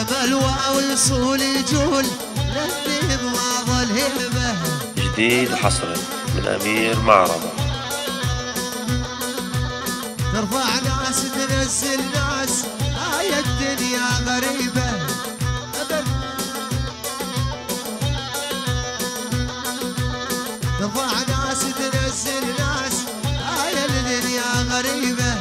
بلوى والصول يجول للذيب ما ظل هيبه. جديد حصري من أمير معرضة. ترفع ناس تنزل ناس هاي الدنيا غريبة أبد. ترفع ناس تنزل ناس هاي الدنيا غريبة.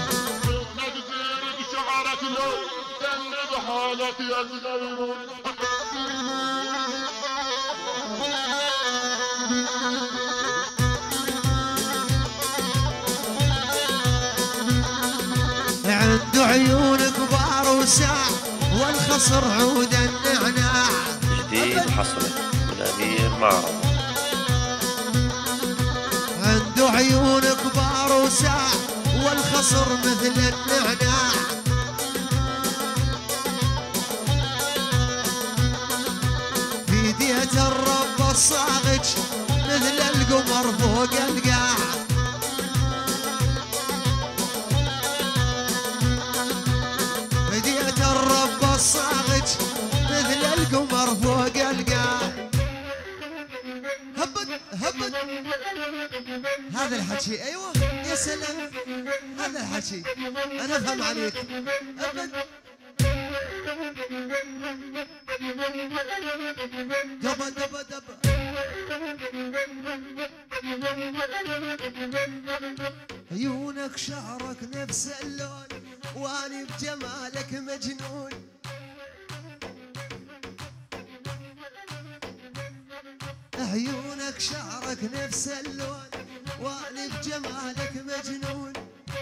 عنده عيون كبار وساع والخصر عود النعناع. جديد حصري من أمير معرضة. عنده عيون كبار وساع والخصر مثل النعناع. في دية الرب الصاغج مثل القمر فوق القاع. في دية الرب الصاغج مثل القمر فوق القاع. هبط هبط هذا الحكي. ايوه يا سلام هذا الحكي انا افهم عليك. هبط دبا دبا دبا. عيونك شعرك نفس اللون واني بجمالك مجنون. عيونك شعرك نفس اللون واني بجمالك مجنون.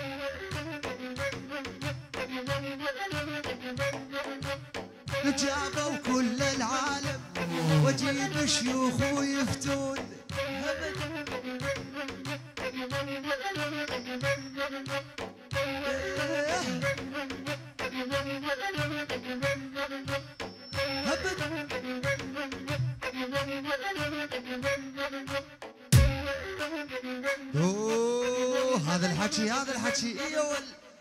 جابوا كل العالم واجيب شيوخ ويفتون. اوه هذا الحكي هذا الحكي. ايوه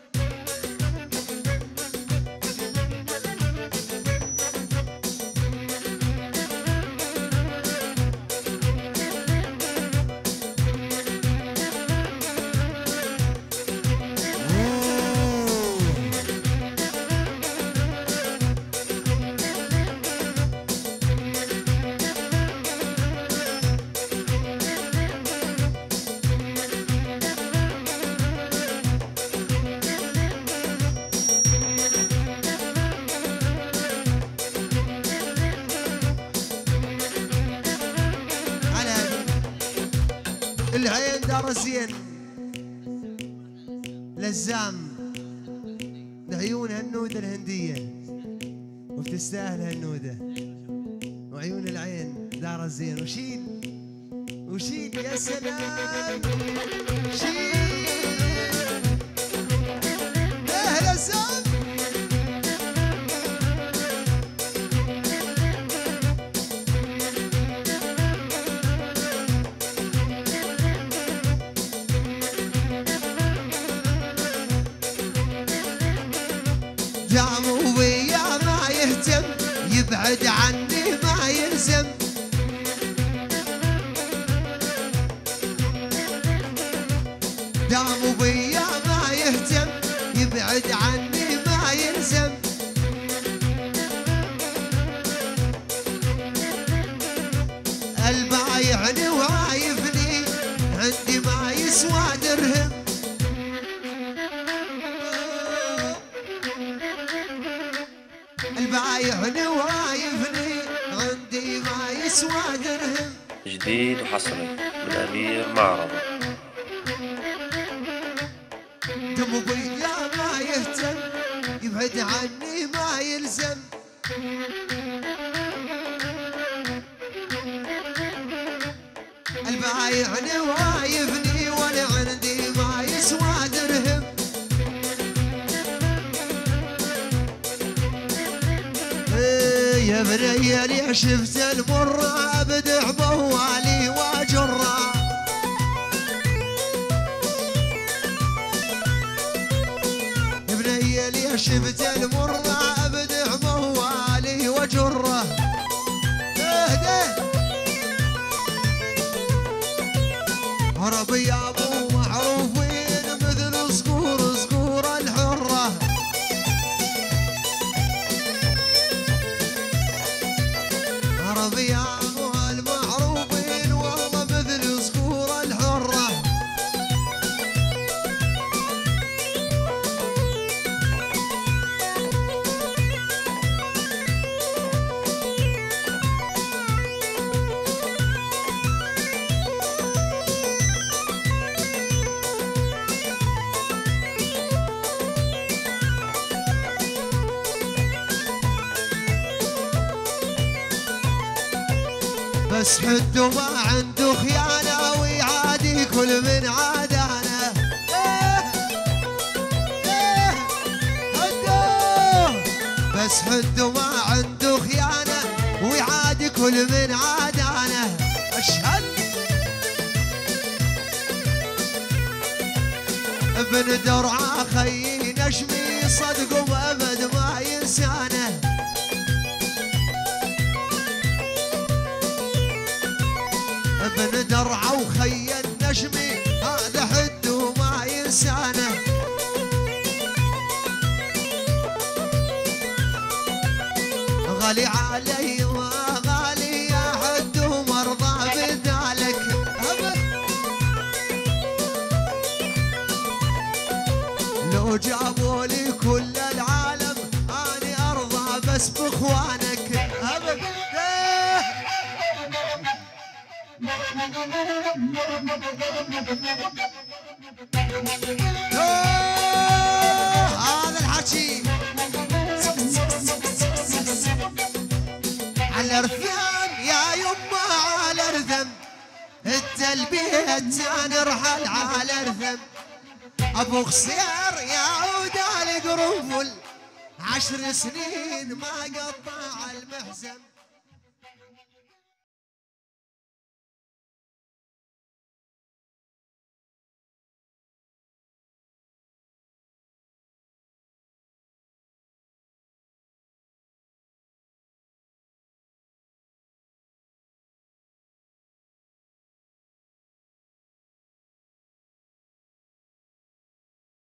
العين دار الزين لزام لعيون هالنودة الهندية وبتستاهل هالنودة. وعيون العين دار الزين وشيل وشيل يا سلام شيل. اهلا لزام دام ويا ما يهتم يبعد عني ما يلزم. دام ويا ما يهتم يبعد عني ما يلزم. البايعني وايفني عندي ما يسوى درهم. البايعني وايفني عندي ما يسوى درهم. جديد وحصري من أمير معرضة. دم ويا ما يهتم يبعد عني ما يلزم. البايعني وايفني وانا عندي ما يسوى درهم. يا بني لي شفت المرة ابدع موالي واجره. يا بني لي شفت المرة ابدع موالي بس حده ما عنده خيانة ويعادي كل من عادانا. بس حده ما عنده خيانة ويعادي كل من عادانا. أشهد ابن درعا خي نشمي صدق وأبد ما ينسانه. ابن درعا وخي النشمي هذا حده ما ينسانه. غالي علي وغالي يا حد ومرضى بذلك. لو جابوا لي كل العالم اني ارضى بس باخوانك. ابد هذا الحكي على رثم يا يما على رثم التلبيت نرحل على رثم. ابو خسير يعود على قرنفل 10 سنين ما قطع المحزم.